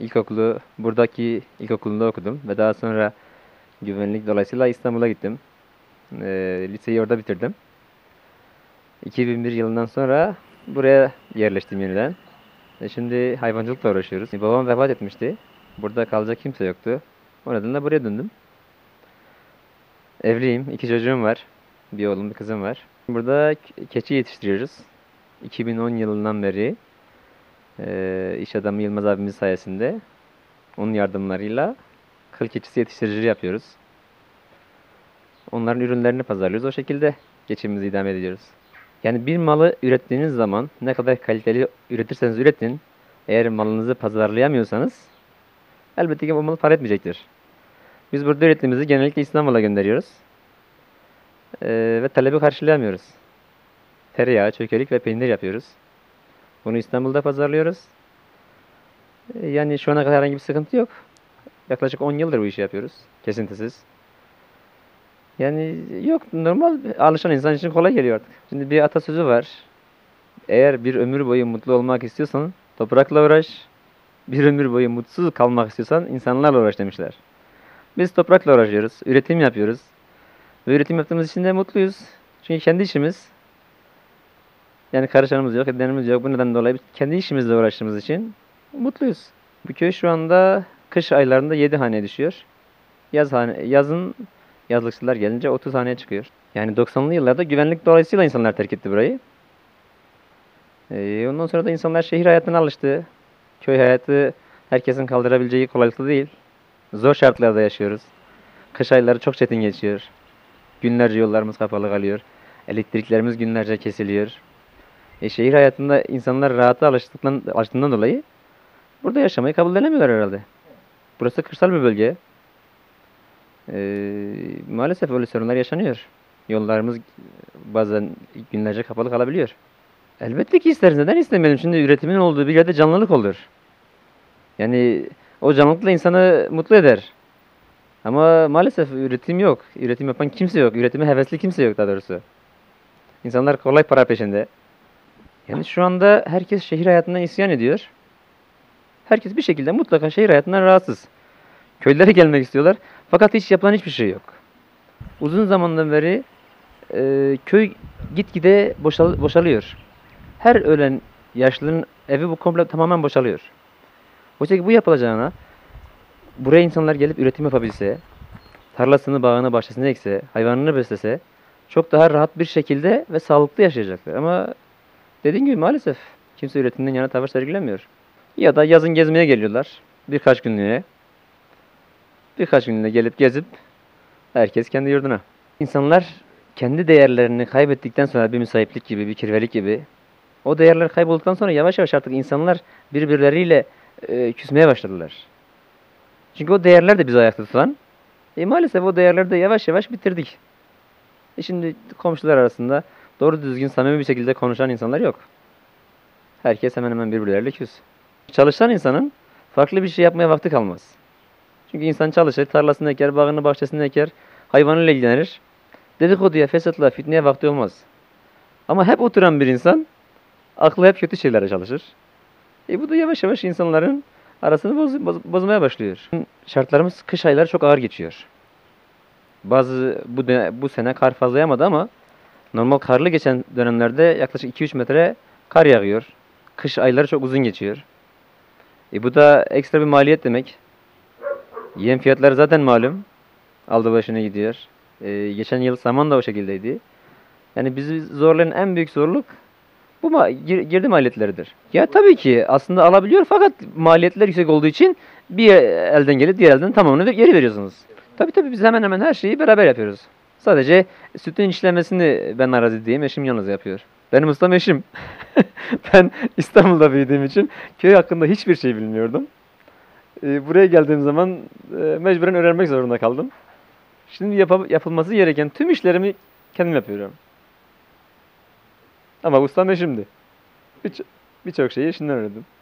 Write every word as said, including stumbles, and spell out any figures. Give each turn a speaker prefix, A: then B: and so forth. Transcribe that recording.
A: İlkokulu buradaki ilkokulunda okudum ve daha sonra güvenlik dolayısıyla İstanbul'a gittim. Ee, liseyi orada bitirdim. iki bin bir yılından sonra buraya yerleştim yeniden. E şimdi hayvancılıkla uğraşıyoruz. E, babam vefat etmişti. Burada kalacak kimse yoktu. O nedenle buraya döndüm. Evliyim, iki çocuğum var. Bir oğlum, bir kızım var. Burada k- keçi yetiştiriyoruz. iki bin on yılından beri e, iş adamı Yılmaz abimiz sayesinde onun yardımlarıyla kıl keçisi yetiştiriciliği yapıyoruz. Onların ürünlerini pazarlıyoruz. O şekilde geçimimizi idame ediyoruz. Yani bir malı ürettiğiniz zaman ne kadar kaliteli üretirseniz üretin, eğer malınızı pazarlayamıyorsanız elbette ki o mal para etmeyecektir. Biz burada ürettiğimizi genellikle İstanbul'a gönderiyoruz. Ee, ve talebi karşılayamıyoruz. Tereyağı, çökelik ve peynir yapıyoruz. Bunu İstanbul'da pazarlıyoruz. Ee, yani şu ana kadar herhangi bir sıkıntı yok. Yaklaşık on yıldır bu işi yapıyoruz. Kesintisiz. Yani yok, normal, alışan insan için kolay geliyor artık. Şimdi bir atasözü var. Eğer bir ömür boyu mutlu olmak istiyorsan toprakla uğraş. Bir ömür boyu mutsuz kalmak istiyorsan insanlarla uğraş demişler. Biz toprakla uğraşıyoruz. Üretim yapıyoruz. Ve üretim yaptığımız için de mutluyuz. Çünkü kendi işimiz. Yani karışanımız yok, edenimiz yok. Bu neden dolayı biz kendi işimizle uğraştığımız için mutluyuz. Bu köy şu anda kış aylarında yedi haneye düşüyor. Yaz hane, yazın yazlıkçılar gelince otuz haneye çıkıyor. Yani doksanlı yıllarda güvenlik dolayısıyla insanlar terk etti burayı. Ee, ondan sonra da insanlar şehir hayatına alıştı. Köy hayatı herkesin kaldırabileceği kolaylıkla değil. Zor şartlarda yaşıyoruz. Kış ayları çok çetin geçiyor. Günlerce yollarımız kapalı kalıyor. Elektriklerimiz günlerce kesiliyor. E, şehir hayatında insanlar rahata alıştıktan, alıştığından dolayı burada yaşamayı kabul edemiyorlar herhalde. Burası kırsal bir bölge. E, maalesef öyle sorunlar yaşanıyor. Yollarımız bazen günlerce kapalı kalabiliyor. Elbette ki isteriz. Neden istemeyelim? Şimdi üretimin olduğu bir yerde canlılık olur. Yani o canlılıkla insanı mutlu eder. Ama maalesef üretim yok. Üretim yapan kimse yok. Üretime hevesli kimse yok daha doğrusu. İnsanlar kolay para peşinde. Yani şu anda herkes şehir hayatından isyan ediyor. Herkes bir şekilde mutlaka şehir hayatından rahatsız. Köylere gelmek istiyorlar. Fakat hiç yapılan hiçbir şey yok. Uzun zamandan beri e, köy gitgide boşal boşalıyor. Her ölen yaşlının evi bu komple tamamen boşalıyor. Oysa ki bu yapılacağına buraya insanlar gelip üretim yapabilse, tarlasını, bağını, bahçesini ekse, hayvanını beslese çok daha rahat bir şekilde ve sağlıklı yaşayacaklar. Ama dediğim gibi maalesef kimse üretimden yana tavır sergilemiyor. Ya da yazın gezmeye geliyorlar birkaç günlüğüne. Birkaç günlüğüne gelip gezip herkes kendi yurduna. İnsanlar kendi değerlerini kaybettikten sonra bir müsahiplik gibi, bir kirvelik gibi o değerler kaybolduktan sonra yavaş yavaş artık insanlar birbirleriyle e, küsmeye başladılar. Çünkü o değerler de bizi ayakta tutan. E, maalesef o değerleri de yavaş yavaş bitirdik. E şimdi komşular arasında doğru düzgün samimi bir şekilde konuşan insanlar yok. Herkes hemen hemen birbirleriyle küs. Çalışan insanın farklı bir şey yapmaya vakti kalmaz. Çünkü insan çalışır, tarlasını eker, bağını bahçesini eker, hayvanıyla ilgilenir. Dedikoduya, fesatla, fitneye vakti olmaz. Ama hep oturan bir insan aklı hep kötü şeylere çalışır. E bu da yavaş yavaş insanların arasını boz, boz- bozmaya başlıyor. Şartlarımız kış ayları çok ağır geçiyor. Bazı bu döne- bu sene kar fazla yağmadı ama normal karlı geçen dönemlerde yaklaşık iki üç metre kar yağıyor. Kış ayları çok uzun geçiyor. E bu da ekstra bir maliyet demek. Yem fiyatları zaten malum. Aldı başını gidiyor. E, geçen yıl saman da o şekildeydi. Yani bizi zorlayan en büyük zorluk bu ma gir- girdi maliyetleridir. Ya tabii ki aslında alabiliyor fakat maliyetler yüksek olduğu için bir elden gelip diğer elden tamamını ver- geri veriyorsunuz. Tabii tabii biz hemen hemen her şeyi beraber yapıyoruz. Sadece sütün işlemesini ben arazi diyeyim, eşim yalnız yapıyor. Benim ustam eşim. Ben İstanbul'da büyüdüğüm için köy hakkında hiçbir şey bilmiyordum. Ee, buraya geldiğim zaman e, mecburen öğrenmek zorunda kaldım. Şimdi yapa- yapılması gereken tüm işlerimi kendim yapıyorum. Ama ustam eşimdi. Birçok birçok şeyi eşimden öğrendim.